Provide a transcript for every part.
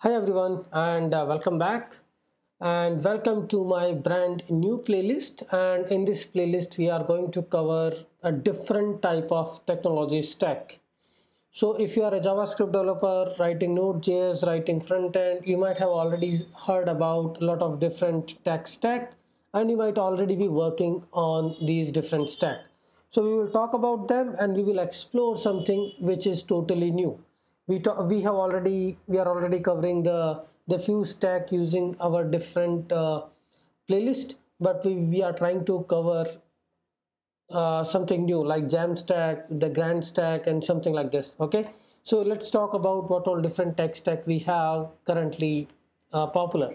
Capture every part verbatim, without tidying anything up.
Hi everyone and uh, welcome back and welcome to my brand new playlist, and in this playlist we are going to cover a different type of technology stack. So if you are a JavaScript developer writing Node.js, writing front end, you might have already heard about a lot of different tech stack and you might already be working on these different stack. So we will talk about them and we will explore something which is totally new. We talk, we have already we are already covering the the few stack using our different uh, playlist, but we, we are trying to cover uh, something new like Jamstack, the Grand Stack, and something like this. Okay, so let's talk about what all different tech stack we have currently uh, popular.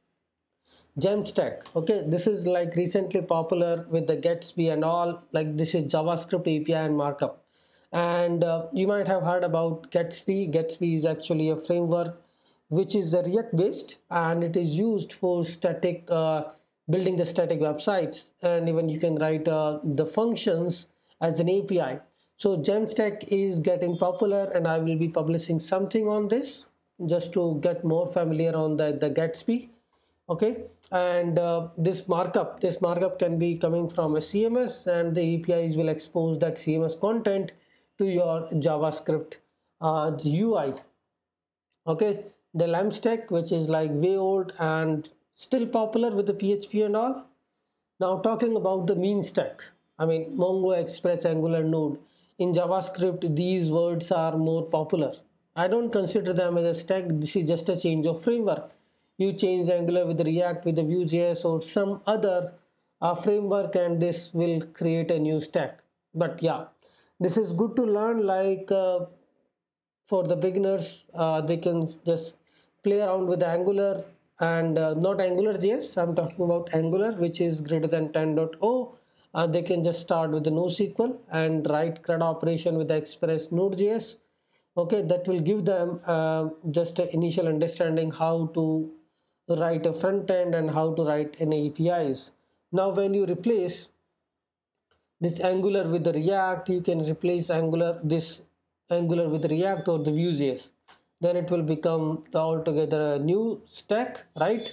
Jamstack. Okay, this is like recently popular with the Gatsby and all. Like this is JavaScript A P I and markup. And uh, you might have heard about Gatsby. Gatsby is actually a framework which is a React based, and it is used for static uh, building the static websites, and even you can write uh, the functions as an A P I. So Jamstack is getting popular, and I will be publishing something on this just to get more familiar on the the Gatsby. Okay, and uh, this markup this markup can be coming from a C M S, and the A P Is will expose that C M S content to your JavaScript uh, U I. Okay, the LAMP stack, which is like way old and still popular with the P H P and all. Now talking about the mean stack, I mean Mongo, Express, Angular, Node. In JavaScript, these words are more popular. I don't consider them as a stack. This is just a change of framework. You change Angular with React, with the Vue.js or some other uh, framework, and this will create a new stack. But yeah, this is good to learn. Like uh, for the beginners, uh, they can just play around with Angular and uh, not Angular J S. I'm talking about Angular, which is greater than ten point zero. Uh, they can just start with the NoSQL and write CRUD operation with the Express Node.js. Okay, that will give them uh, just an initial understanding how to write a front end and how to write an A P Is. Now, when you replace this Angular with the React, you can replace Angular this Angular with React or the Vue.js. Then it will become altogether a new stack, right?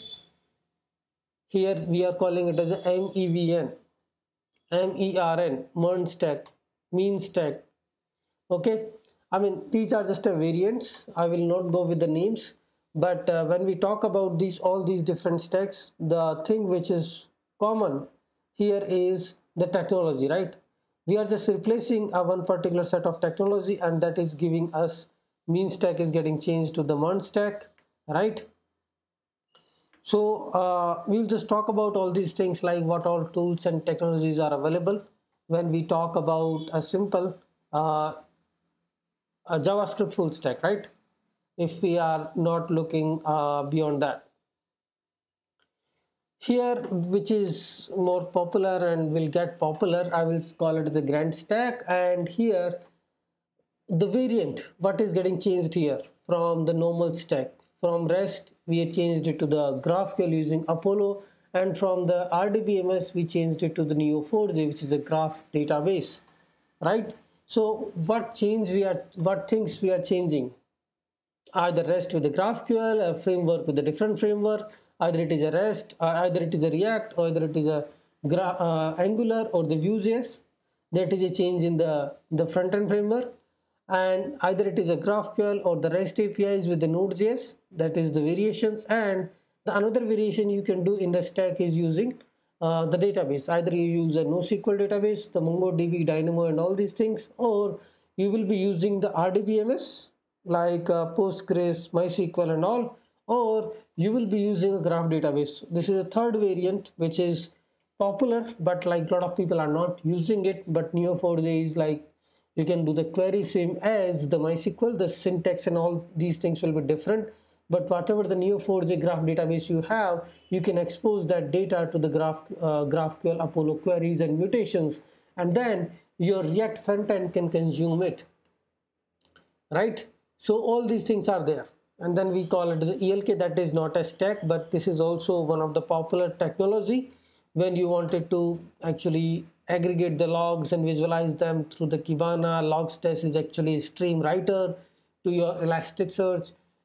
Here we are calling it as a M E V N, M E R N, MERN stack, mean stack. Okay, I mean these are just a variants. I will not go with the names, but uh, when we talk about these all these different stacks, the thing which is common here is the technology, right? We are just replacing a one particular set of technology, and that is giving us mean stack is getting changed to the MERN stack, right? So uh, we'll just talk about all these things, like what all tools and technologies are available when we talk about a simple uh, a JavaScript full stack, right? If we are not looking uh, beyond that. Here, which is more popular and will get popular, I will call it as a grand stack. And here, the variant, what is getting changed here from the normal stack. From REST, we changed it to the GraphQL using Apollo. And from the R D B M S, we changed it to the Neo four j, which is a graph database, right? So what change we are, what things we are changing? Either REST with the GraphQL, a framework with a different framework, either it is a REST, uh, either it is a React, or either it is a uh, Angular or the Vue.js. That is a change in the, the front-end framework. And either it is a GraphQL or the REST A P Is with the Node.js. That is the variations. And the another variation you can do in the stack is using uh, the database. Either you use a NoSQL database, the MongoDB, Dynamo, and all these things, or you will be using the R D B M S like uh, Postgres, MySQL, and all, or you will be using a graph database. This is a third variant which is popular, but like a lot of people are not using it. But Neo four j is like you can do the query same as the MySQL. The syntax and all these things will be different, but whatever the Neo four j graph database you have, you can expose that data to the graph uh, GraphQL Apollo queries and mutations, and then your React frontend can consume it, right? So all these things are there. And then we call it the E L K. That is not a stack, but this is also one of the popular technology when you wanted to actually aggregate the logs and visualize them through the Kibana. Logstash is actually a stream writer to your Elasticsearch.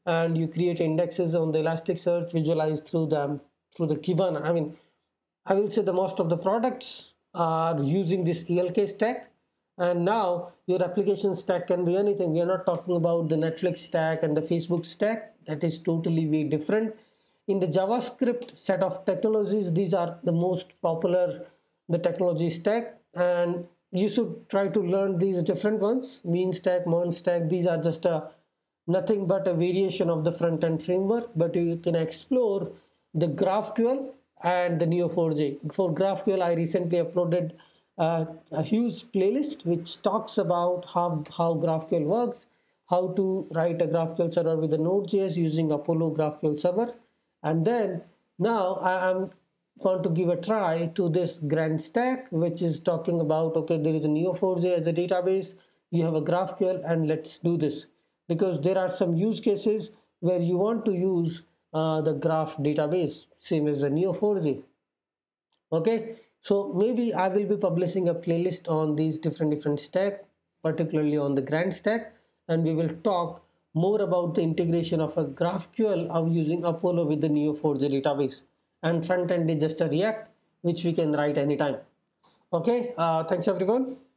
and you create indexes on the Elasticsearch, visualize through them through the Kibana. I mean, I will say the most of the products are using this E L K stack, and now your application stack can be anything. We are not talking about the Netflix stack and the Facebook stack. That is totally way different. In the JavaScript set of technologies, these are the most popular the technology stack, and you should try to learn these different ones. Mean stack, MERN stack, these are just a nothing but a variation of the front-end framework, but you can explore the GraphQL and the Neo four j. For GraphQL, I recently uploaded uh, a huge playlist which talks about how, how GraphQL works, how to write a GraphQL server with a Node.js using Apollo GraphQL server. And then now I am going to give a try to this Grand Stack, which is talking about, okay, there is a Neo four j as a database, you have a GraphQL, and let's do this. Because there are some use cases where you want to use uh, the graph database, same as the Neo four j. Okay, so maybe I will be publishing a playlist on these different different stack, particularly on the Grand Stack, and we will talk more about the integration of a GraphQL of using Apollo with the Neo four j database, and front end is just a React which we can write anytime. Okay, uh, thanks everyone.